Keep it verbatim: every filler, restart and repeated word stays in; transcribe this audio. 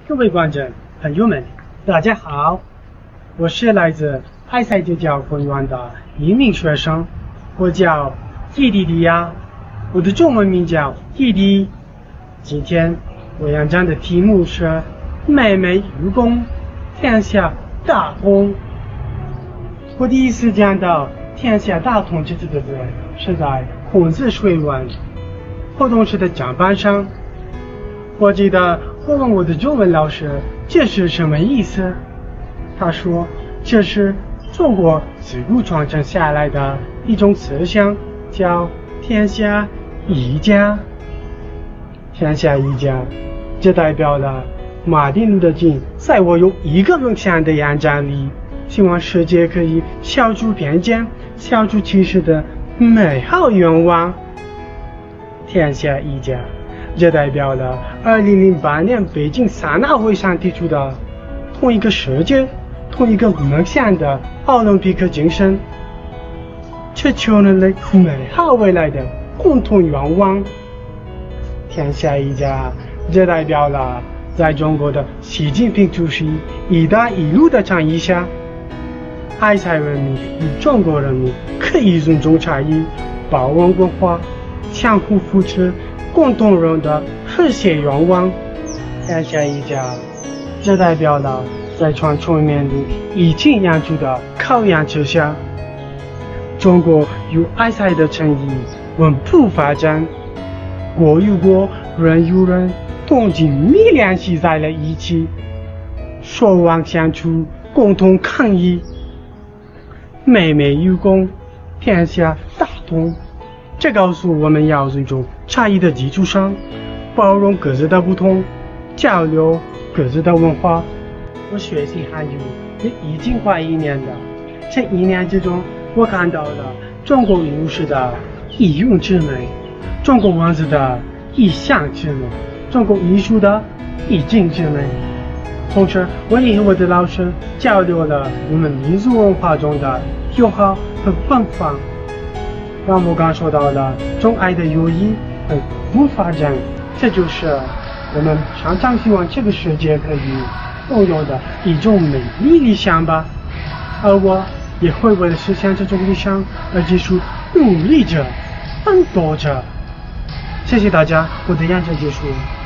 各位观众朋友们，大家好，我是来自埃塞特教公园的一名学生，我叫伊迪迪亚，我的中文名叫伊迪。今天我要讲的题目是妹妹愚公，天下大同。我第一次讲到天下大同这四个字是在孔子学问活动时的讲板上。我记得我问我的中文老师这是什么意思，他说这是中国自古传承下来的一种思想，叫天下一家。天下一家，这代表了马丁路德金在我有一个梦想的演讲里，希望世界可以消除偏见、消除歧视的美好愿望。天下一家，这代表了二零零八年北京三大会上提出的同一个世界、同一个梦想的奥林匹克精神，追求人类美好未来的共同愿望。天下一家，这代表了在中国的习近平主席“一带一路”的倡议下，埃塞人民与中国人民可以尊重差异、包容文化、相互扶持、共同人的和谐愿望。天下一家，这代表了在传统面临疫情演出的考验之下，中国与埃塞的诚意稳步发展，国与国、人与人都紧密联系在了一起，守望相处，共同抗疫。妹妹愚公，天下大同。这告诉我们要尊重差异的基础上，包容各自的不同，交流各自的文化。我学习汉语也已经快一年了，这一年之中，我看到了中国武士的义勇之美，中国文字的意象之美，中国艺术的意境之美。同时，我也和我的老师交流了我们民族文化中的友好和奔放，让我感受到了钟爱的友谊和无发展。这就是我们常常希望这个世界可以拥有的一种美丽理想吧。而我也会为了实现这种理想而继续努力着、奋斗着。谢谢大家，我的演讲结束了。